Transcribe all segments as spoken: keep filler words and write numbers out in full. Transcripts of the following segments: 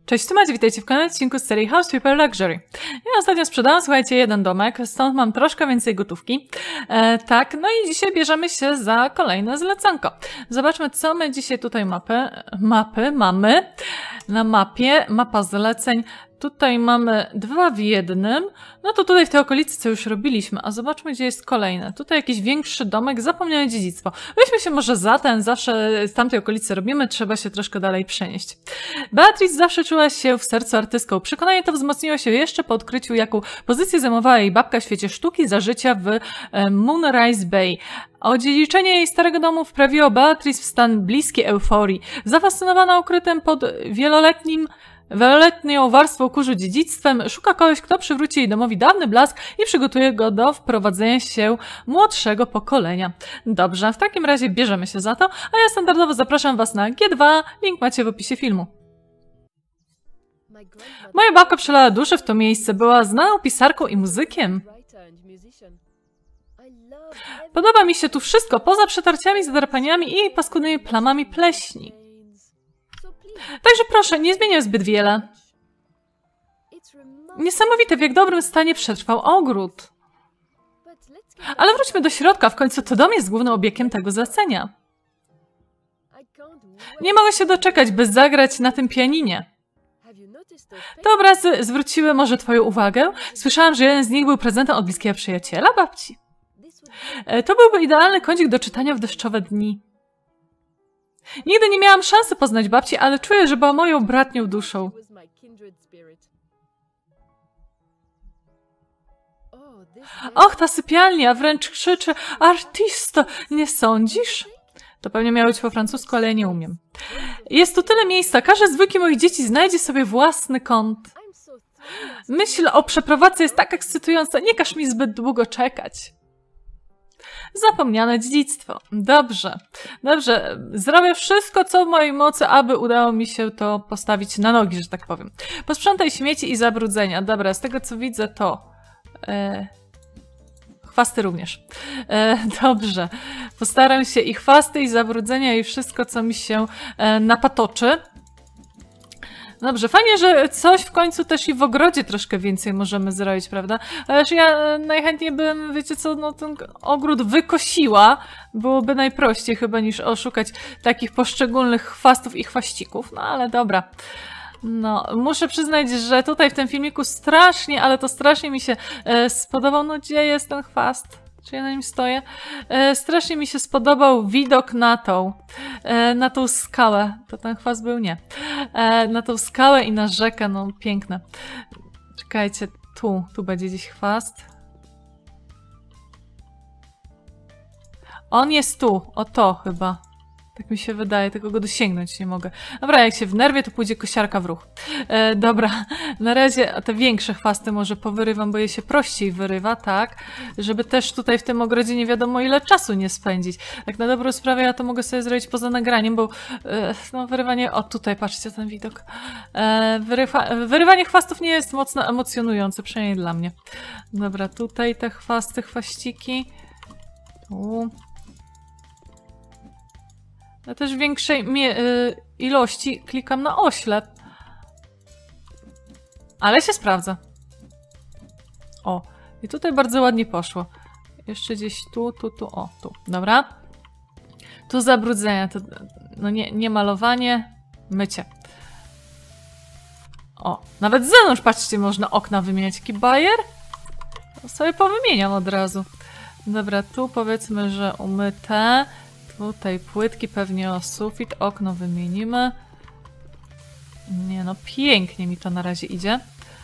Cześć, tu Macie, witajcie w kolejnym odcinku z serii House Flipper Luxury. Ja ostatnio sprzedałam, słuchajcie, jeden domek, stąd mam troszkę więcej gotówki. E, tak, no i dzisiaj bierzemy się za kolejne zlecanko. Zobaczmy, co my dzisiaj tutaj mapy, mapy mamy. Na mapie, mapa zleceń. Tutaj mamy dwa w jednym. No to tutaj w tej okolicy co już robiliśmy, a zobaczmy, gdzie jest kolejne. Tutaj jakiś większy domek, zapomniane dziedzictwo. Weźmy się może za ten, zawsze z tamtej okolicy robimy, trzeba się troszkę dalej przenieść. Beatrice zawsze czuła się w sercu artystką. Przekonanie to wzmocniło się jeszcze po odkryciu, jaką pozycję zajmowała jej babka w świecie sztuki za życia w Moonrise Bay. Odziedziczenie jej starego domu wprawiło Beatrice w stan bliskiej euforii. Zafascynowana ukrytym pod wieloletnim Wieloletnią warstwą kurzu dziedzictwem szuka kogoś, kto przywróci jej domowi dawny blask i przygotuje go do wprowadzenia się młodszego pokolenia. Dobrze, w takim razie bierzemy się za to, a ja standardowo zapraszam Was na G dwa, link macie w opisie filmu. Moja babka przelała duszę w to miejsce, była znaną pisarką i muzykiem. Podoba mi się tu wszystko, poza przetarciami, zadrapaniami i paskudnymi plamami pleśni. Także proszę, nie zmieniaj zbyt wiele. Niesamowite, w jak dobrym stanie przetrwał ogród. Ale wróćmy do środka, w końcu to dom jest głównym obiektem tego zlecenia. Nie mogę się doczekać, by zagrać na tym pianinie. Te obrazy zwróciły może twoją uwagę? Słyszałam, że jeden z nich był prezentem od bliskiego przyjaciela babci. To byłby idealny kącik do czytania w deszczowe dni. Nigdy nie miałam szansy poznać babci, ale czuję, że była moją bratnią duszą. Och, ta sypialnia wręcz krzyczy: artysto, nie sądzisz? To pewnie miało być po francusku, ale ja nie umiem. Jest tu tyle miejsca, każde z dwójki moich dzieci znajdzie sobie własny kąt. Myśl o przeprowadzce jest tak ekscytująca, nie każ mi zbyt długo czekać. Zapomniane dziedzictwo. Dobrze. Dobrze. Zrobię wszystko, co w mojej mocy, aby udało mi się to postawić na nogi, że tak powiem. Posprzątaj śmieci i zabrudzenia. Dobra, z tego co widzę to... E... Chwasty również. E, dobrze. Postaram się i chwasty, i zabrudzenia, i wszystko, co mi się e, napatoczy. Dobrze, fajnie, że coś w końcu też i w ogrodzie troszkę więcej możemy zrobić, prawda? Ależ ja najchętniej bym, wiecie co, no ten ogród wykosiła. Byłoby najprościej chyba niż oszukać takich poszczególnych chwastów i chwaścików. No ale dobra. No, muszę przyznać, że tutaj w tym filmiku strasznie, ale to strasznie mi się e, spodobał. No gdzie jest ten chwast? Czy ja na nim stoję? E, strasznie mi się spodobał widok na tą, e, na tą skałę. To ten chwast był? Nie. E, na tą skałę i na rzekę, no piękne. Czekajcie, tu, tu będzie gdzieś chwast. On jest tu, o to chyba. Tak mi się wydaje, tylko go dosięgnąć nie mogę. Dobra, jak się wnerwię, to pójdzie kosiarka w ruch. E, dobra, na razie te większe chwasty może powyrywam, bo je się prościej wyrywa, tak? Żeby też tutaj w tym ogrodzie nie wiadomo ile czasu nie spędzić. Tak na dobrą sprawę ja to mogę sobie zrobić poza nagraniem, bo e, no wyrywanie... O, tutaj patrzcie ten widok. E, wyrywa, wyrywanie chwastów nie jest mocno emocjonujące, przynajmniej dla mnie. Dobra, tutaj te chwasty, chwaściki. Tu... Ja też w większej y, ilości klikam na oślep. Ale się sprawdza. O, i tutaj bardzo ładnie poszło. Jeszcze gdzieś tu, tu, tu, o, tu. Dobra. Tu zabrudzenia, to, no nie, nie malowanie, mycie. O, nawet z zewnątrz, patrzcie, można okna wymieniać. Jaki bajer? To sobie powymieniam od razu. Dobra, tu powiedzmy, że umyte. Tutaj płytki, pewnie o sufit, okno wymienimy. Nie no, pięknie mi to na razie idzie.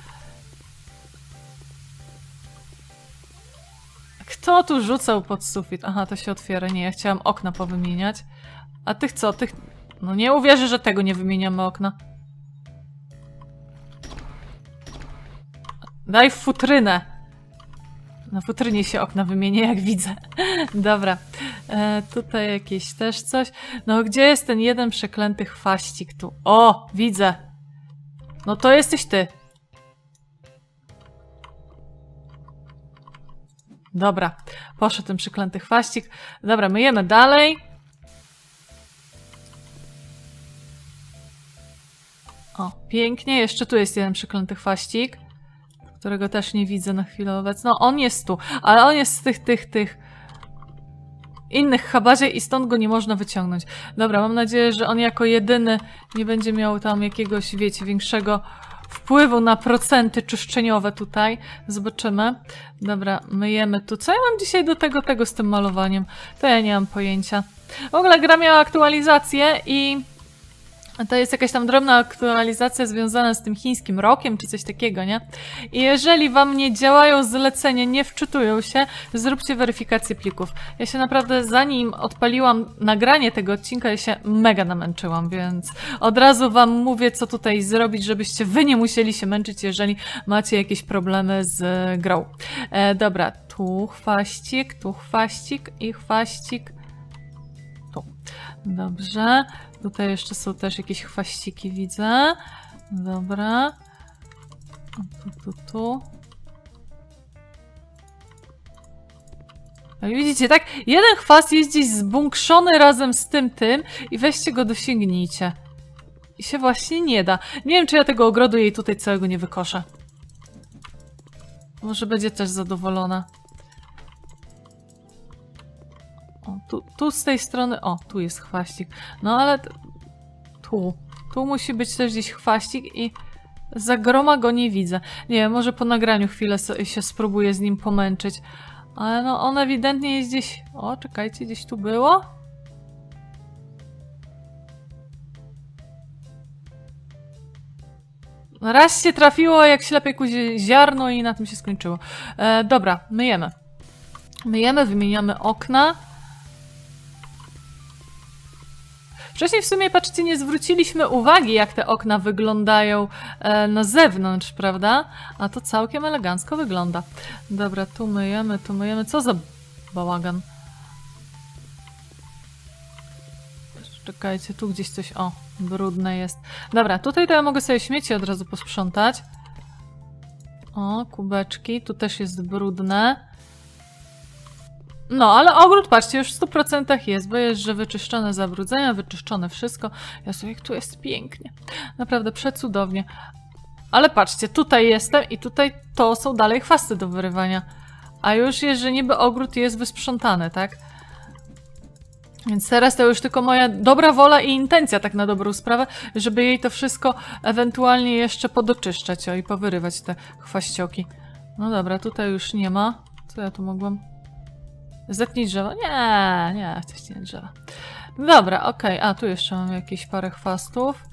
Kto tu rzucał pod sufit? Aha, to się otwiera. Nie, ja chciałam okna powymieniać. A tych co? Tych... No nie uwierzę, że tego nie wymieniamy okna. Daj futrynę. Na futrynie się okna wymienię, jak widzę. Dobra. E, tutaj jakieś też coś. No, gdzie jest ten jeden przeklęty chwaścik tu? O, widzę. No to jesteś ty. Dobra. Poszedł ten przeklęty chwaścik. Dobra, myjemy dalej. O, pięknie. Jeszcze tu jest jeden przeklęty chwaścik, którego też nie widzę na chwilę obecną. No, on jest tu, ale on jest z tych, tych, tych innych chabazie i stąd go nie można wyciągnąć. Dobra, mam nadzieję, że on jako jedyny nie będzie miał tam jakiegoś, wiecie, większego wpływu na procenty czyszczeniowe tutaj. Zobaczymy. Dobra, myjemy tu. Co ja mam dzisiaj do tego, tego z tym malowaniem? To ja nie mam pojęcia. W ogóle gra miała aktualizację i to jest jakaś tam drobna aktualizacja związana z tym chińskim rokiem, czy coś takiego, nie? I jeżeli wam nie działają zlecenia, nie wczytują się, zróbcie weryfikację plików. Ja się naprawdę, zanim odpaliłam nagranie tego odcinka, ja się mega namęczyłam, więc od razu wam mówię, co tutaj zrobić, żebyście wy nie musieli się męczyć, jeżeli macie jakieś problemy z grą. E, dobra, tu chwaścik, tu chwaścik i chwaścik. Tu. Dobrze. Tutaj jeszcze są też jakieś chwaściki, widzę. Dobra. Tu, tu, tu. No i widzicie, tak? Jeden chwast jest gdzieś zbunkszony razem z tym, tym i weźcie go, dosięgnijcie. I się właśnie nie da. Nie wiem, czy ja tego ogrodu jej tutaj całego nie wykoszę. Może będzie też zadowolona. O, tu, tu z tej strony... O, tu jest chwaścik. No ale... Tu. Tu musi być też gdzieś chwaścik i... Za groma go nie widzę. Nie wiem, może po nagraniu chwilę się spróbuję z nim pomęczyć. Ale no, on ewidentnie jest gdzieś... O, czekajcie, gdzieś tu było? Raz się trafiło jak ślepej kuzie ziarno i na tym się skończyło. E, dobra, myjemy. Myjemy, wymieniamy okna. Wcześniej w sumie, patrzcie, nie zwróciliśmy uwagi, jak te okna wyglądają e, na zewnątrz, prawda? A to całkiem elegancko wygląda. Dobra, tu myjemy, tu myjemy. Co za bałagan? Czekajcie, tu gdzieś coś... O, brudne jest. Dobra, tutaj to ja mogę sobie śmieci od razu posprzątać. O, kubeczki. Tu też jest brudne. No, ale ogród, patrzcie, już w stu procentach jest, bo jest, że wyczyszczone zabrudzenia, wyczyszczone wszystko. Ja sobie, jak tu jest pięknie. Naprawdę przecudownie. Ale patrzcie, tutaj jestem i tutaj to są dalej chwasty do wyrywania. A już jest, że niby ogród jest wysprzątany, tak? Więc teraz to już tylko moja dobra wola i intencja, tak na dobrą sprawę, żeby jej to wszystko ewentualnie jeszcze podoczyszczać, o, i powyrywać te chwaścioki. No dobra, tutaj już nie ma. Co ja tu mogłam? Zetnij drzewo? Nie, nie, chcę nie drzewa. Dobra, okej. Okay. A, tu jeszcze mam jakieś parę chwastów.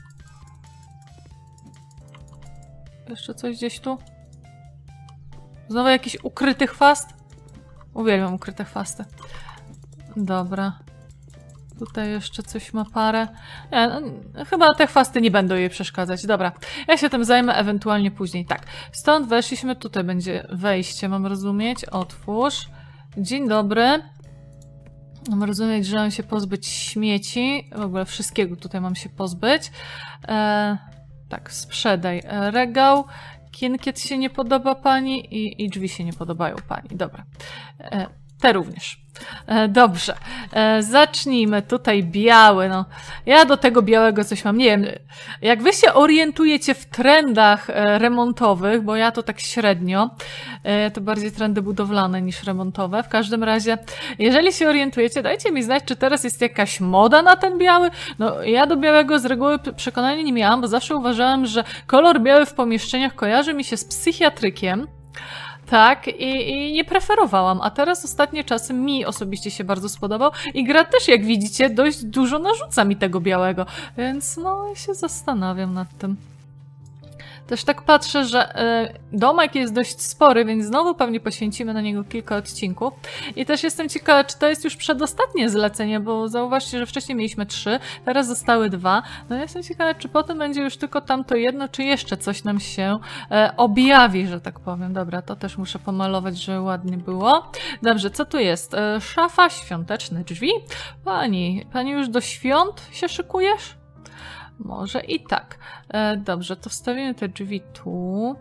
Jeszcze coś gdzieś tu? Znowu jakiś ukryty chwast? Uwielbiam ukryte chwasty. Dobra. Tutaj jeszcze coś ma parę. Nie, no, chyba te chwasty nie będą jej przeszkadzać. Dobra, ja się tym zajmę ewentualnie później. Tak, stąd weszliśmy, tutaj będzie wejście, mam rozumieć. Otwórz. Dzień dobry. Mam rozumieć, że mam się pozbyć śmieci. W ogóle wszystkiego tutaj mam się pozbyć. E, tak, sprzedaj regał. Kienkiet się nie podoba pani i, i drzwi się nie podobają pani. Dobra. E, te również. E, dobrze. E, zacznijmy. Tutaj biały. No. Ja do tego białego coś mam. Nie wiem, jak wy się orientujecie w trendach e, remontowych, bo ja to tak średnio, e, to bardziej trendy budowlane niż remontowe. W każdym razie, jeżeli się orientujecie, dajcie mi znać, czy teraz jest jakaś moda na ten biały. No, ja do białego z reguły przekonania nie miałam, bo zawsze uważałam, że kolor biały w pomieszczeniach kojarzy mi się z psychiatrykiem. Tak, i, i nie preferowałam, a teraz ostatnie czasy mi osobiście się bardzo spodobał i gra też, jak widzicie, dość dużo narzuca mi tego białego, więc no, ja się zastanawiam nad tym. Też tak patrzę, że y, domek jest dość spory, więc znowu pewnie poświęcimy na niego kilka odcinków. I też jestem ciekawa, czy to jest już przedostatnie zlecenie, bo zauważcie, że wcześniej mieliśmy trzy, teraz zostały dwa. No ja jestem ciekawa, czy potem będzie już tylko tamto jedno, czy jeszcze coś nam się e, objawi, że tak powiem. Dobra, to też muszę pomalować, żeby ładnie było. Dobrze, co tu jest? E, szafa, świąteczne drzwi. Pani, pani już do świąt się szykujesz? Może i tak. E, dobrze, to wstawimy te drzwi tu.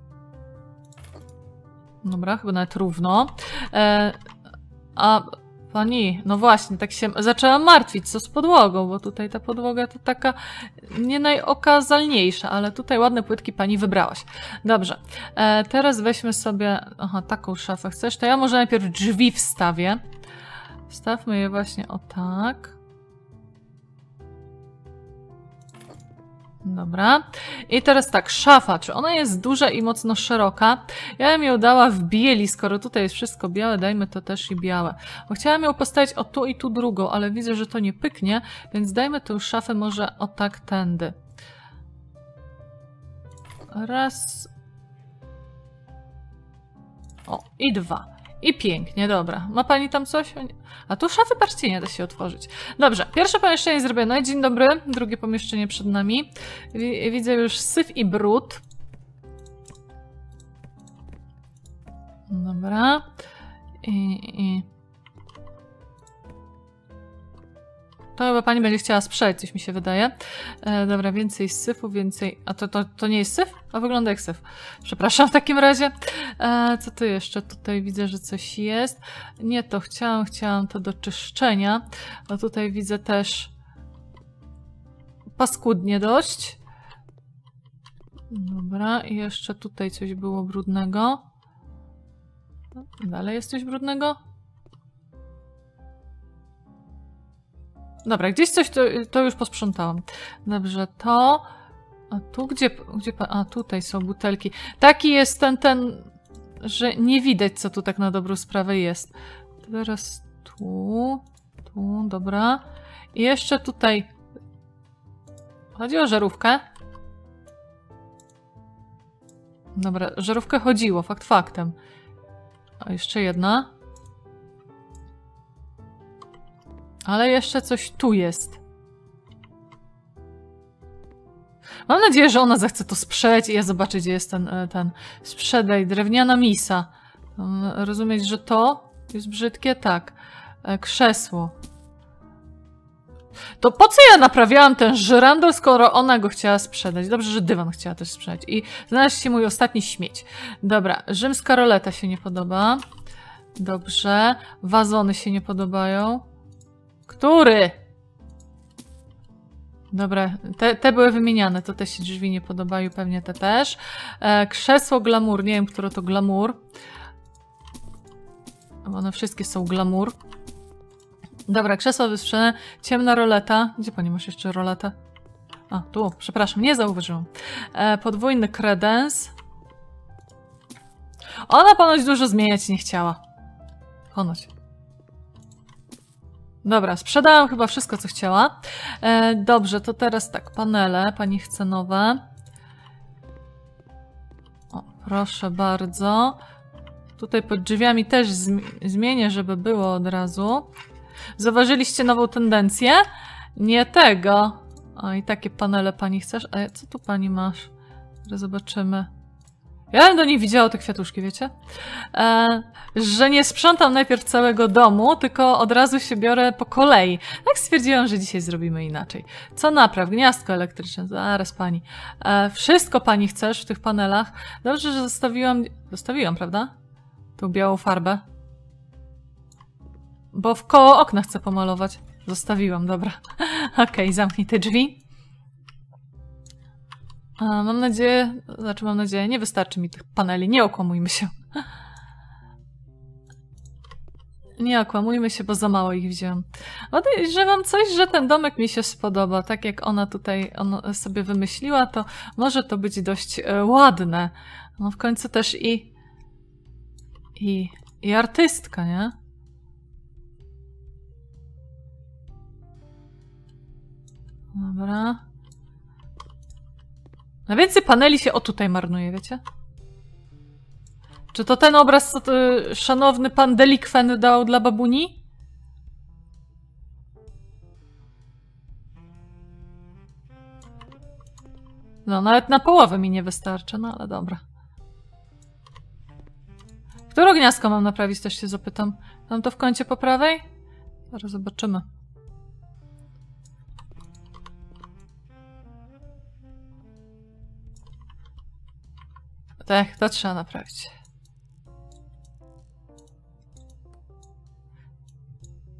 Dobra, chyba nawet równo. E, a pani, no właśnie, tak się zaczęłam martwić, co z podłogą, bo tutaj ta podłoga to taka nie najokazalniejsza, ale tutaj ładne płytki pani wybrałaś. Dobrze, e, teraz weźmy sobie, aha, taką szafę chcesz, to ja może najpierw drzwi wstawię. Wstawmy je właśnie o tak. Dobra. I teraz tak, szafa. Czy ona jest duża i mocno szeroka? Ja bym ją dała w bieli, skoro tutaj jest wszystko białe, dajmy to też i białe. Bo chciałam ją postawić o tu i tu drugą, ale widzę, że to nie pyknie, więc dajmy tę szafę może o tak tędy. Raz. O, i dwa. I pięknie, dobra. Ma pani tam coś? A tu szafy, patrzcie, nie da się otworzyć. Dobrze, pierwsze pomieszczenie zrobione. Dzień dobry. Drugie pomieszczenie przed nami. Widzę już syf i brud. Dobra. I... i... To chyba pani będzie chciała sprzedać, coś mi się wydaje. E, dobra, więcej syfu, więcej... A to, to, to nie jest syf? A wygląda jak syf. Przepraszam w takim razie. E, co tu jeszcze? Tutaj widzę, że coś jest. Nie to chciałam, chciałam to do czyszczenia. A tutaj widzę też paskudnie dość. Dobra, i jeszcze tutaj coś było brudnego. Dalej jest coś brudnego? Dobra, gdzieś coś to, to już posprzątałam. Dobrze, to... A tu gdzie... gdzie a, tutaj są butelki. Taki jest ten, ten... że nie widać, co tu tak na dobrą sprawę jest. Teraz tu... Tu, dobra. I jeszcze tutaj... Chodzi o żarówkę? Dobra, żarówkę chodziło, fakt faktem. A jeszcze jedna. Ale jeszcze coś tu jest. Mam nadzieję, że ona zechce to sprzedać i ja zobaczę, gdzie jest ten, ten sprzedaj. Drewniana misa. Rozumieć, że to jest brzydkie? Tak. Krzesło. To po co ja naprawiałam ten żyrandol, skoro ona go chciała sprzedać? Dobrze, że dywan chciała też sprzedać. I znalazł się mój ostatni śmieć. Dobra, rzymska roleta się nie podoba. Dobrze. Wazony się nie podobają. Który? Dobra, te, te były wymieniane, to te się drzwi nie podobają, pewnie te też. E, krzesło glamour, nie wiem, które to glamour. Bo one wszystkie są glamour. Dobra, krzesło wysprzedane, ciemna roleta. Gdzie pani masz jeszcze roletę? A, tu, przepraszam, nie zauważyłam. E, podwójny kredens. Ona ponoć dużo zmieniać nie chciała. Ponoć. Dobra, sprzedałam chyba wszystko, co chciała. E, dobrze, to teraz tak, panele. Pani chce nowe. O, proszę bardzo. Tutaj pod drzwiami też zmi zmienię, żeby było od razu. Zauważyliście nową tendencję? Nie tego. O, i takie panele pani chcesz. A co tu pani masz? Teraz zobaczymy. Ja bym do niej widziała te kwiatuszki, wiecie? E, że nie sprzątam najpierw całego domu, tylko od razu się biorę po kolei. Tak stwierdziłam, że dzisiaj zrobimy inaczej. Co napraw? Gniazdko elektryczne. Zaraz pani. E, wszystko pani chcesz w tych panelach. Dobrze, że zostawiłam... Zostawiłam, prawda? Tą białą farbę. Bo w koło okna chcę pomalować. Zostawiłam, dobra. Okej, okay, zamknij te drzwi. A, mam nadzieję, znaczy mam nadzieję, nie wystarczy mi tych paneli, nie okłamujmy się. Nie okłamujmy się, bo za mało ich wziąłem. Podejrzewam coś, że ten domek mi się spodoba. Tak jak ona tutaj on sobie wymyśliła, to może to być dość e, ładne. No w końcu też i, i, i artystka, nie? Dobra. Najwięcej paneli się o tutaj marnuje, wiecie? Czy to ten obraz, co to, szanowny pan delikwent dał dla babuni? No, nawet na połowę mi nie wystarczy, no ale dobra. Które gniazdko mam naprawić, też się zapytam. Mam to w kącie po prawej? Zaraz zobaczymy. Tak, to trzeba naprawić.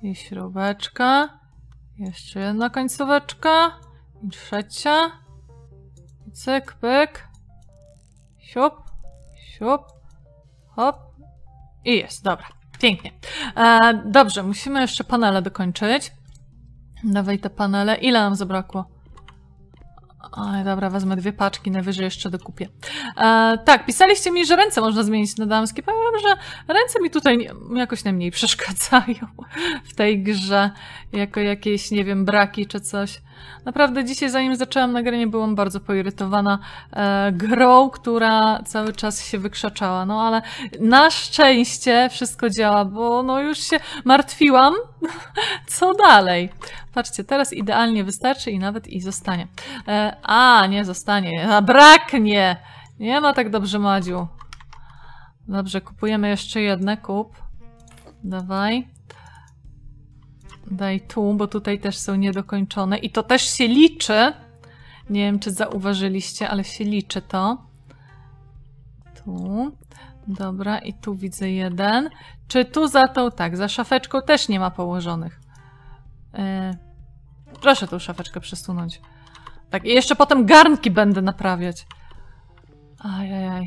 I śrubeczka. Jeszcze jedna końcóweczka. I trzecia. I cyk, pyk. Siup, siup, hop. I jest, dobra. Pięknie. E, dobrze, musimy jeszcze panele dokończyć. Dawaj te panele. Ile nam zabrakło? Oj, dobra, wezmę dwie paczki, najwyżej jeszcze dokupię. E, tak, pisaliście mi, że ręce można zmienić na damskie. Powiem, że ręce mi tutaj nie, jakoś najmniej przeszkadzają w tej grze. Jako jakieś, nie wiem, braki czy coś. Naprawdę dzisiaj, zanim zaczęłam nagranie, byłam bardzo poirytowana e, grą, która cały czas się wykrzaczała. No ale na szczęście wszystko działa, bo no już się martwiłam. Co dalej? Patrzcie, teraz idealnie wystarczy i nawet i zostanie. E, a, nie zostanie, a braknie! Nie ma tak dobrze, Madziu. Dobrze, kupujemy jeszcze jedne, kup. Dawaj. Daj tu, bo tutaj też są niedokończone. I to też się liczy. Nie wiem, czy zauważyliście, ale się liczy to. Tu. Dobra, i tu widzę jeden. Czy tu za tą, tak, za szafeczką też nie ma położonych. Yy, proszę tą szafeczkę przesunąć. Tak, i jeszcze potem garnki będę naprawiać. Ajajaj.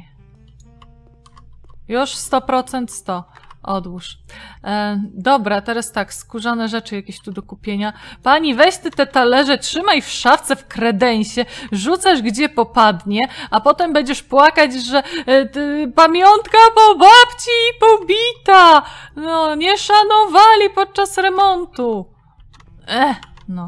Już sto procent sto. Odłóż. E, dobra, teraz tak, skórzane rzeczy jakieś tu do kupienia. Pani, weź ty te talerze, trzymaj w szafce w kredensie, rzucasz gdzie popadnie, a potem będziesz płakać, że e, ty, pamiątka po babci pobita! No, nie szanowali podczas remontu. Eh, no.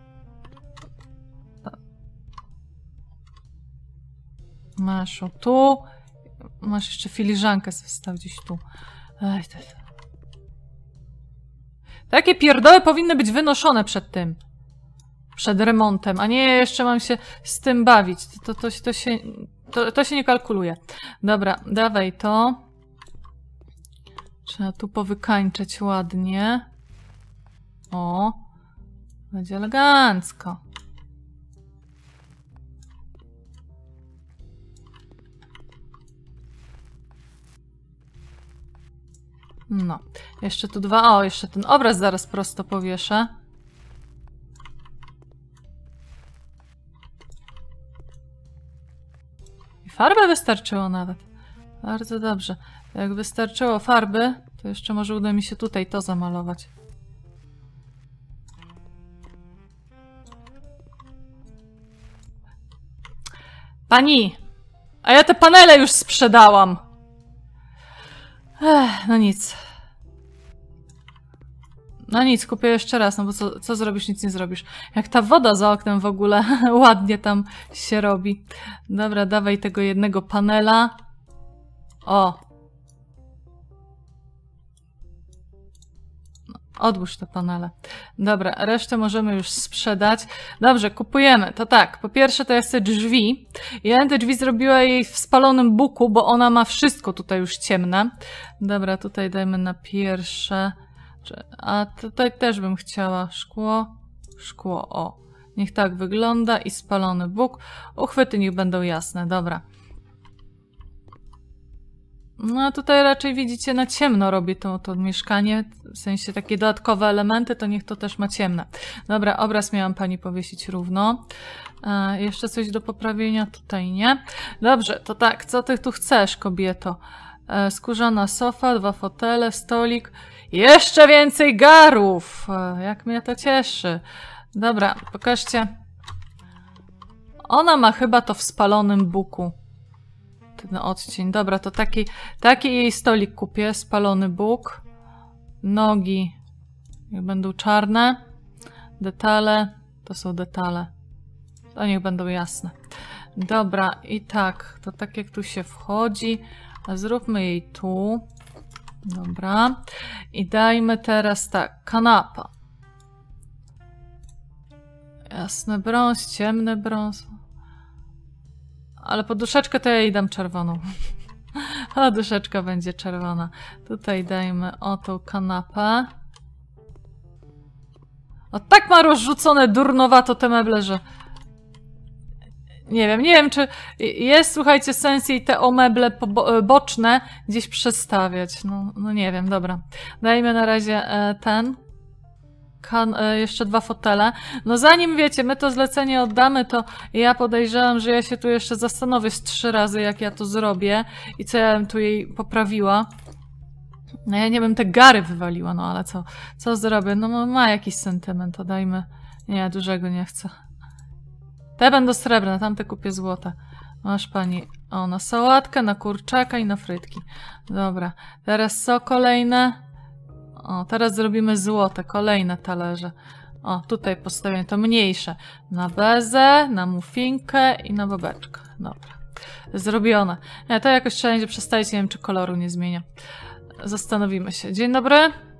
Masz o tu. Masz jeszcze filiżankę wstaw gdzieś tu. Ej, to... Takie pierdoły powinny być wynoszone przed tym. Przed remontem, a nie jeszcze mam się z tym bawić. To, to, to, to, się, to, to się nie kalkuluje. Dobra, dawaj to. Trzeba tu powykańczać ładnie. O. Będzie elegancko. No, jeszcze tu dwa. O, jeszcze ten obraz zaraz prosto powieszę. I farby wystarczyło nawet. Bardzo dobrze. Jak wystarczyło farby, to jeszcze może uda mi się tutaj to zamalować. Pani! A ja te panele już sprzedałam! Ech, no nic. No nic, kupię jeszcze raz, no bo co, co zrobisz, nic nie zrobisz. Jak ta woda za oknem w ogóle ładnie tam się robi. Dobra, dawaj tego jednego panela. O! Odłóż te panele. Dobra, resztę możemy już sprzedać. Dobrze, kupujemy. To tak, po pierwsze to ja chcę drzwi. Ja te drzwi zrobiła jej w spalonym buku, bo ona ma wszystko tutaj już ciemne. Dobra, tutaj dajmy na pierwsze. A tutaj też bym chciała szkło. Szkło, o. Niech tak wygląda i spalony buk. Uchwyty niech będą jasne, dobra. No a tutaj raczej widzicie, na ciemno robię to, to mieszkanie, w sensie takie dodatkowe elementy, to niech to też ma ciemne. Dobra, obraz miałam pani powiesić równo. E, jeszcze coś do poprawienia? Tutaj nie. Dobrze, to tak, co ty tu chcesz, kobieto? E, skórzana sofa, dwa fotele, stolik. Jeszcze więcej garów! E, jak mnie to cieszy. Dobra, pokażcie. Ona ma chyba to w spalonym buku. Ten odcień. Dobra, to taki, taki jej stolik kupię. Spalony bóg. Nogi. Niech będą czarne. Detale. To są detale. To niech będą jasne. Dobra, i tak. To tak jak tu się wchodzi. A zróbmy jej tu. Dobra. I dajmy teraz tak. Kanapa. Jasny brąz, ciemny brąz. Ale poduszeczkę to ja jej dam czerwoną. A duszeczka będzie czerwona. Tutaj dajmy o tą kanapę. O, tak ma rozrzucone durnowato te meble, że... Nie wiem, nie wiem, czy jest, słuchajcie, sens jej te o meble boczne gdzieś przestawiać. No, no nie wiem, dobra. Dajmy na razie e, ten. kan e, jeszcze dwa fotele. No zanim, wiecie, my to zlecenie oddamy, to ja podejrzewam, że ja się tu jeszcze zastanowię z trzy razy, jak ja to zrobię i co ja bym tu jej poprawiła. No ja nie bym te gary wywaliła, no ale co, co zrobię? No ma jakiś sentyment, to dajmy. Nie, dużego nie chcę. Te będą srebrne, tamte kupię złote. Masz pani, o, na sałatkę, na kurczaka i na frytki. Dobra, teraz co kolejne? O, teraz zrobimy złote, kolejne talerze. O, tutaj postawię to mniejsze. Na bezę, na muffinkę i na babeczkę. Dobra, zrobione. Nie, to jakoś trzeba będzie przestawić, nie wiem, czy koloru nie zmienia. Zastanowimy się. Dzień dobry.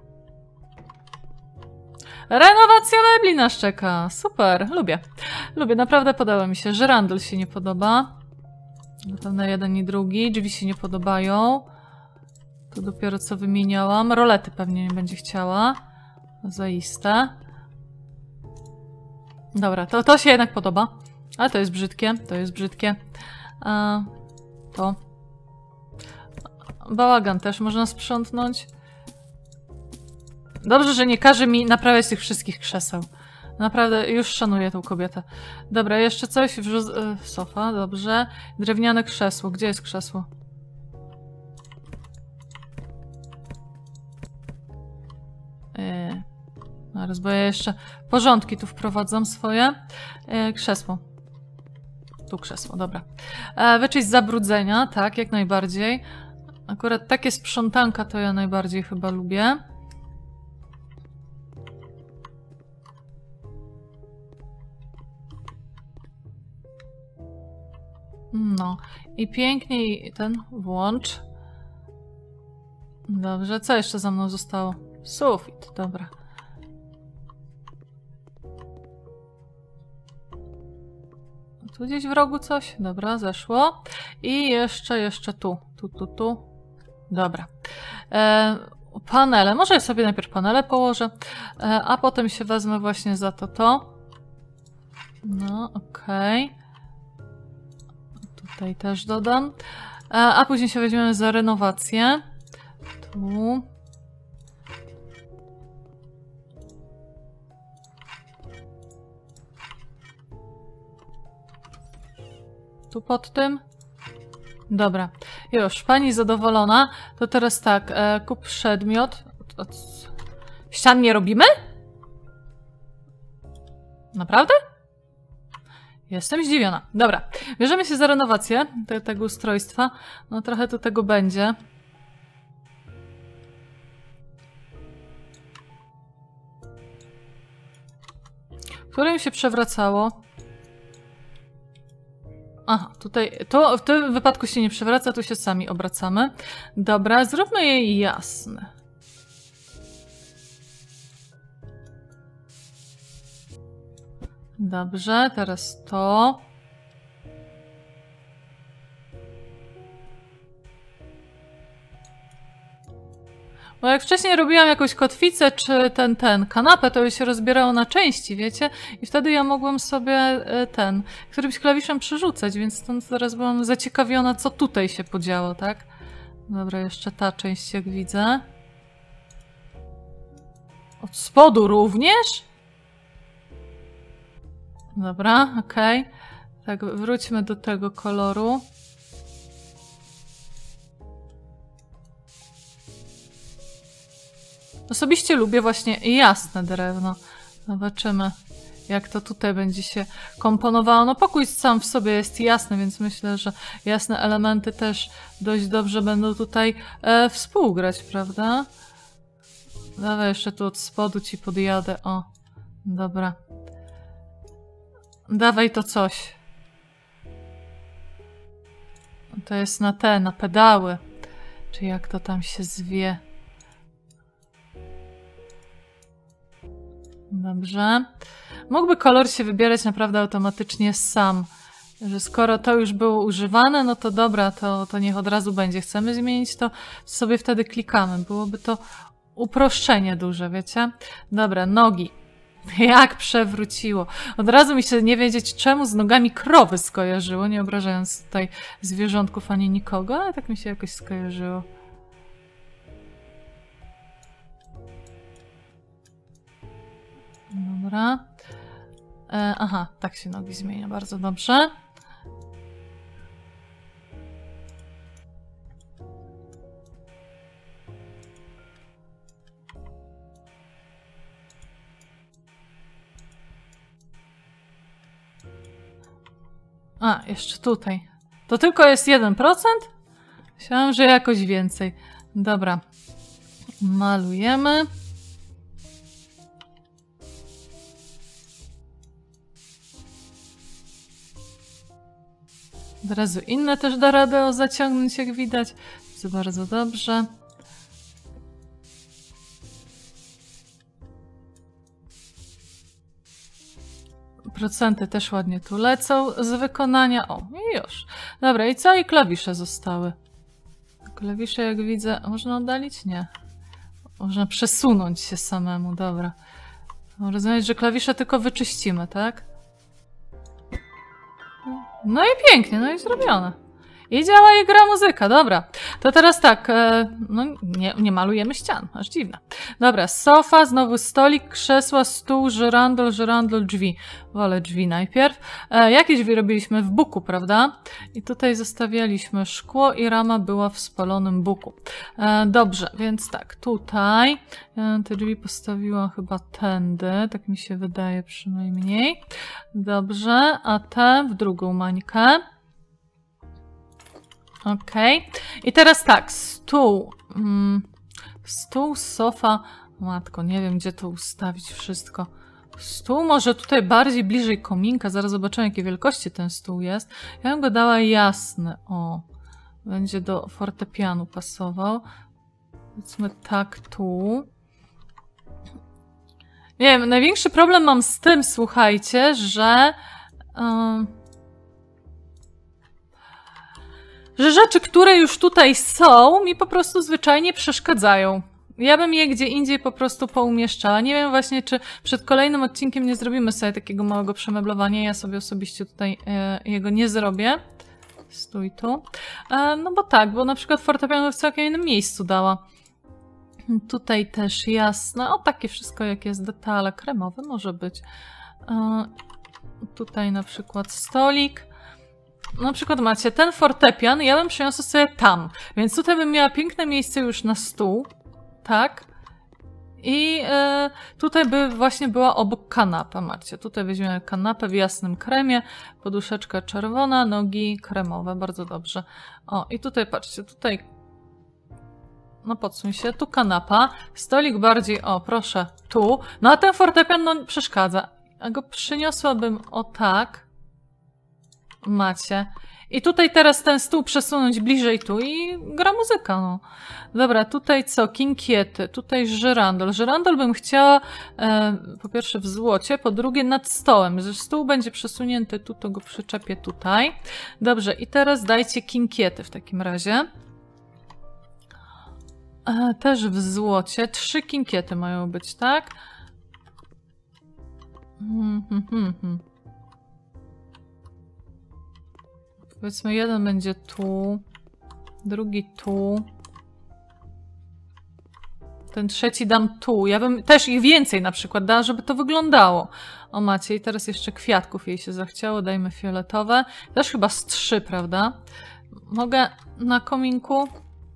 Renowacja mebli nas czeka. Super, lubię. Lubię, naprawdę podoba mi się. Żyrandol się nie podoba. Na pewno jeden i drugi. Drzwi się nie podobają. To dopiero co wymieniałam. Rolety pewnie nie będzie chciała. Zaiste. Dobra, to, to się jednak podoba. Ale to jest brzydkie. To jest brzydkie. A, to. Bałagan też można sprzątnąć. Dobrze, że nie każe mi naprawiać tych wszystkich krzeseł. Naprawdę, już szanuję tą kobietę. Dobra, jeszcze coś. Wrzuc... Sofa, dobrze. Drewniane krzesło. Gdzie jest krzesło? Yy. Zaraz, bo ja jeszcze porządki tu wprowadzam swoje. Yy, krzesło. Tu krzesło, dobra. E, wyczyść zabrudzenia, tak, jak najbardziej. Akurat takie sprzątanka to ja najbardziej chyba lubię. No i pięknie ten włącz. Dobrze, co jeszcze za mną zostało? Sufit, dobra. Tu gdzieś w rogu coś? Dobra, zeszło. I jeszcze, jeszcze tu. Tu, tu, tu. Dobra. E, panele. Może sobie najpierw panele położę, e, a potem się wezmę właśnie za to to. No, okej. Okay. Tutaj też dodam. E, a później się weźmiemy za renowację. Tu. Tu pod tym. Dobra. Już. Pani zadowolona. To teraz tak. E, kup przedmiot. Od... Ścian nie robimy? Naprawdę? Jestem zdziwiona. Dobra. Bierzemy się za renowację te, tego ustrojstwa. No trochę tu tego będzie. Którym się przewracało. Aha, tutaj, to w tym wypadku się nie przewraca, tu się sami obracamy. Dobra, zróbmy je jasne. Dobrze, teraz to. Bo jak wcześniej robiłam jakąś kotwicę, czy ten, ten, kanapę, to by się rozbierało na części, wiecie? I wtedy ja mogłam sobie ten, którymś klawiszem przerzucać, więc stąd teraz byłam zaciekawiona, co tutaj się podziało, tak? Dobra, jeszcze ta część, jak widzę. Od spodu również? Dobra, okej. Okay. Tak, wróćmy do tego koloru. Osobiście lubię właśnie jasne drewno. Zobaczymy, jak to tutaj będzie się komponowało. No pokój sam w sobie jest jasny, więc myślę, że jasne elementy też dość dobrze będą tutaj e, współgrać, prawda? Dawaj jeszcze tu od spodu ci podjadę. O, dobra. Dawaj to coś. To jest na te, na pedały. Czy jak to tam się zwie. Dobrze. Mógłby kolor się wybierać naprawdę automatycznie sam. Że skoro to już było używane, no to dobra, to, to niech od razu będzie. Chcemy zmienić, to sobie wtedy klikamy. Byłoby to uproszczenie duże, wiecie? Dobra, nogi. Jak przewróciło. Od razu mi się nie wiedzieć, czemu z nogami krowy skojarzyło, nie obrażając tutaj zwierzątków ani nikogo, ale tak mi się jakoś skojarzyło. Dobra. E, aha, tak się nogi zmienia, bardzo dobrze. A, jeszcze tutaj. To tylko jest jeden procent? Myślałam, że jakoś więcej. Dobra. Malujemy. Od razu inne też da radę zaciągnąć, jak widać. To bardzo dobrze. Procenty też ładnie tu lecą z wykonania. O, i już. Dobra, i co? I klawisze zostały. Klawisze, jak widzę, można oddalić? Nie. Można przesunąć się samemu, dobra. Mam rozumieć, że klawisze tylko wyczyścimy, tak? No i pięknie, no i zrobione. I działa i gra muzyka, dobra. To teraz tak, e, no nie, nie malujemy ścian, aż dziwne. Dobra, sofa, znowu stolik, krzesła, stół, żyrandol, żyrandol, drzwi. Wolę drzwi najpierw. E, jakie drzwi robiliśmy? W buku, prawda? I tutaj zostawialiśmy szkło i rama była w spalonym buku. E, dobrze, więc tak, tutaj e, te drzwi postawiłam chyba tędy, tak mi się wydaje przynajmniej. Dobrze, a te w drugą mańkę. Okej. Okay. I teraz tak, stół. Mm, stół, sofa. Matko, nie wiem, gdzie to ustawić wszystko. Stół może tutaj bardziej bliżej kominka. Zaraz zobaczymy, jakiej wielkości ten stół jest. Ja bym go dała jasny. O, będzie do fortepianu pasował. Powiedzmy tak tu. Nie wiem, największy problem mam z tym, słuchajcie, że... Yy, że rzeczy, które już tutaj są, mi po prostu zwyczajnie przeszkadzają. Ja bym je gdzie indziej po prostu poumieszczała. Nie wiem właśnie, czy przed kolejnym odcinkiem nie zrobimy sobie takiego małego przemeblowania. Ja sobie osobiście tutaj e, jego nie zrobię. Stój tu. E, no bo tak, bo na przykład fortepian w całkiem innym miejscu dała. Tutaj też jasne. O, takie wszystko jak jest detale. Kremowy może być. E, tutaj na przykład stolik. Na przykład macie ten fortepian, ja bym przeniosła sobie tam. Więc tutaj bym miała piękne miejsce już na stół. Tak. I e, tutaj by właśnie była obok kanapa. Macie, tutaj weźmiemy kanapę w jasnym kremie. Poduszeczka czerwona, nogi kremowe. Bardzo dobrze. O, i tutaj patrzcie, tutaj... No podsuń się, tu kanapa. Stolik bardziej, o proszę, tu. No a ten fortepian no przeszkadza. A go przyniosłabym o tak. Macie. I tutaj teraz ten stół przesunąć bliżej tu i gra muzyka, no. Dobra, tutaj co? Kinkiety. Tutaj żyrandol. Żyrandol bym chciała e, po pierwsze w złocie, po drugie nad stołem. Że stół będzie przesunięty tu, to go przyczepię tutaj. Dobrze, i teraz dajcie kinkiety w takim razie. E, też w złocie. Trzy kinkiety mają być, tak? Hmm, hmm, hmm, hmm. Powiedzmy, jeden będzie tu, drugi tu, ten trzeci dam tu. Ja bym też ich więcej na przykład dała, żeby to wyglądało. O macie, i teraz jeszcze kwiatków jej się zachciało, dajmy fioletowe. Też chyba z trzy, prawda? Mogę na kominku?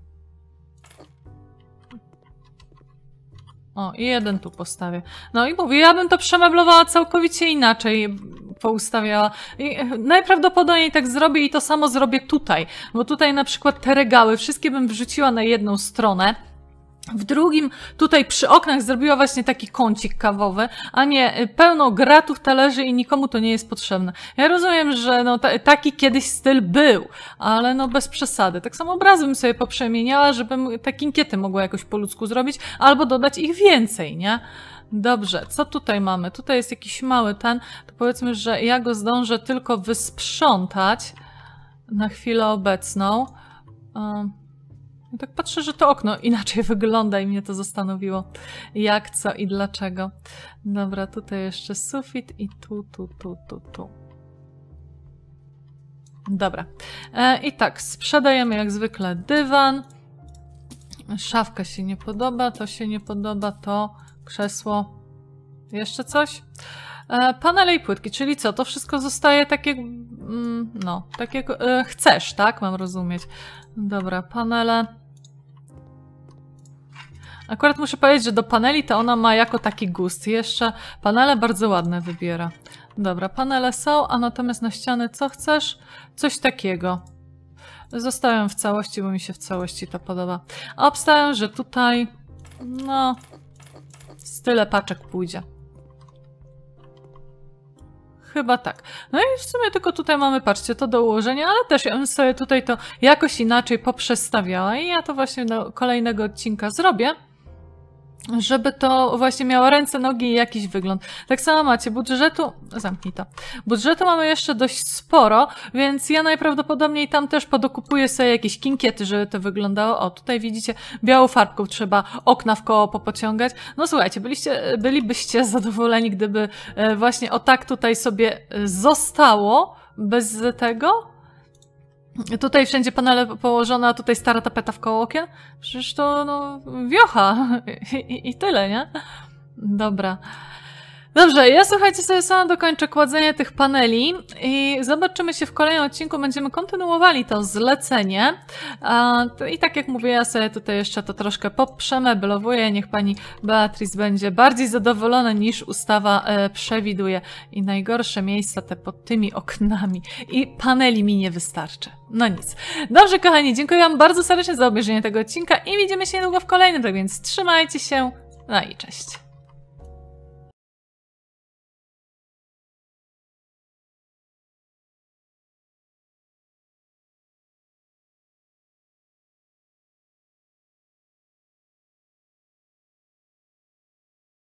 O, i jeden tu postawię. No i mówię, ja bym to przemeblowała całkowicie inaczej, poustawiała. I najprawdopodobniej tak zrobię i to samo zrobię tutaj. Bo tutaj na przykład te regały, wszystkie bym wrzuciła na jedną stronę. W drugim, tutaj przy oknach zrobiła właśnie taki kącik kawowy, a nie pełno gratów, talerzy i nikomu to nie jest potrzebne. Ja rozumiem, że no, ta, taki kiedyś styl był, ale no bez przesady. Tak samo obrazy bym sobie poprzemieniała, żebym te kinkiety mogła jakoś po ludzku zrobić, albo dodać ich więcej, nie? Dobrze, co tutaj mamy? Tutaj jest jakiś mały ten, to powiedzmy, że ja go zdążę tylko wysprzątać na chwilę obecną. Um, No tak patrzę, że to okno inaczej wygląda i mnie to zastanowiło. Jak, co i dlaczego. Dobra, tutaj jeszcze sufit i tu, tu, tu, tu, tu. Dobra. E, I tak, sprzedajemy jak zwykle dywan. Szafka się nie podoba, to się nie podoba, to krzesło. Jeszcze coś? E, panele i płytki, czyli co? To wszystko zostaje tak jak... Mm, no, tak jak e, chcesz, tak? Mam rozumieć. Dobra, panele... Akurat muszę powiedzieć, że do paneli to ona ma jako taki gust. Jeszcze panele bardzo ładne wybiera. Dobra, panele są, a natomiast na ściany co chcesz? Coś takiego. Zostawiam w całości, bo mi się w całości to podoba. A obstawiam, że tutaj... No... Z tyle paczek pójdzie. Chyba tak. No i w sumie tylko tutaj mamy, patrzcie, to do ułożenia, ale też ja bym sobie tutaj to jakoś inaczej poprzestawiała i ja to właśnie do kolejnego odcinka zrobię, żeby to właśnie miało ręce, nogi i jakiś wygląd. Tak samo macie budżetu... Zamknij to. Budżetu mamy jeszcze dość sporo, więc ja najprawdopodobniej tam też podokupuję sobie jakieś kinkiety, żeby to wyglądało. O, tutaj widzicie, białą farbką trzeba okna w koło popociągać. No słuchajcie, byliście, bylibyście zadowoleni, gdyby właśnie o tak tutaj sobie zostało, bez tego... Tutaj wszędzie panele położone, a tutaj stara tapeta w koło okien. Przecież to, no, wiocha. I, i, i tyle, nie? Dobra. Dobrze, ja słuchajcie, sobie sama dokończę kładzenie tych paneli i zobaczymy się w kolejnym odcinku. Będziemy kontynuowali to zlecenie. A, to I tak jak mówię, ja sobie tutaj jeszcze to troszkę poprzemeblowuję. Niech pani Beatrice będzie bardziej zadowolona niż ustawa e, przewiduje. I najgorsze miejsca te pod tymi oknami. I paneli mi nie wystarczy. No nic. Dobrze, kochani, dziękuję wam bardzo serdecznie za obejrzenie tego odcinka i widzimy się niedługo w kolejnym, tak więc trzymajcie się. No i cześć.